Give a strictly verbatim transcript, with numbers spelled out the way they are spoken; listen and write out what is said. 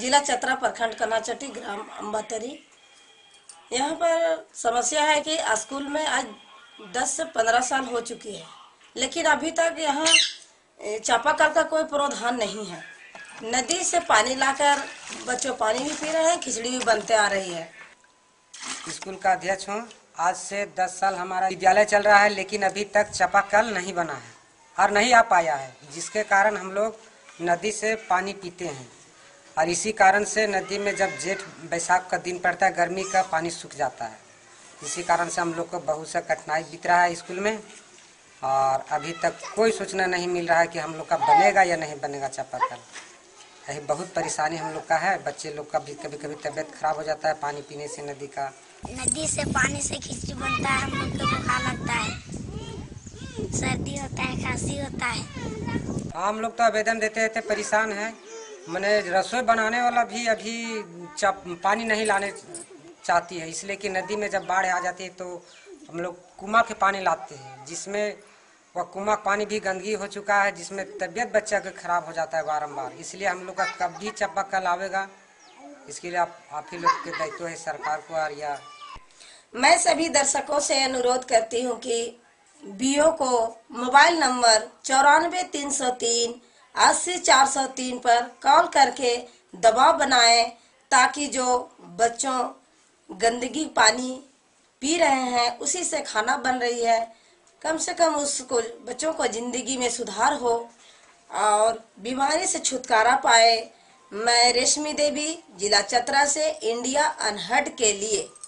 जिला चतरा प्रखंड कनाचटी ग्राम अम्बातरी। यहाँ पर समस्या है कि स्कूल में आज दस से पंद्रह साल हो चुकी है, लेकिन अभी तक यहाँ चापाकल का कोई प्रावधान नहीं है। नदी से पानी लाकर बच्चों पानी भी पी रहे हैं, खिचड़ी भी बनते आ रही है। स्कूल का अध्यक्ष हूँ। आज से दस साल हमारा विद्यालय चल रहा है, लेकिन अभी तक चापाकल नहीं बना है और नहीं आ पाया है, जिसके कारण हम लोग नदी से पानी पीते हैं। और इसी कारण से नदी में जब जेठ बैसाख का दिन पड़ता है, गर्मी का पानी सूख जाता है। इसी कारण से हम लोग को बहुत सा कठिनाई बीत रहा है स्कूल में, और अभी तक कोई सूचना नहीं मिल रहा है कि हम लोग का बनेगा या नहीं बनेगा चापाकल। यही बहुत परेशानी हम लोग का है। बच्चे लोग का भी कभी कभी तबीयत खराब हो जाता है पानी पीने से। नदी का नदी से पानी से खिचड़ी बनता है, हम लोग को बुखार लगता है, सर्दी होता है, खांसी होता है। हम लोग तो आवेदन देते रहते, परेशान है। मैंने रसोई बनाने वाला भी अभी पानी नहीं लाने चाहती है, इसलिए कि नदी में जब बाढ़ आ जाती है तो हम लोग कुआं के पानी लाते हैं, जिसमें वह कुआं पानी भी गंदगी हो चुका है, जिसमें तबीयत बच्चा का खराब हो जाता है बारंबार। इसलिए हम लोग का कब भी चापाकल आवेगा, इसके लिए आप आप ही लोग के दायित्व है सरकार को। और या मैं सभी दर्शकों से अनुरोध करती हूँ कि बीओ को मोबाइल नंबर चौरानवे तीन सौ तीन अस्सी चार सौ तीन पर कॉल करके दबाव बनाएं, ताकि जो बच्चों गंदगी पानी पी रहे हैं, उसी से खाना बन रही है, कम से कम उसको बच्चों को जिंदगी में सुधार हो और बीमारी से छुटकारा पाए। मैं रेशमी देवी, जिला चतरा से इंडिया अनहर्ड के लिए।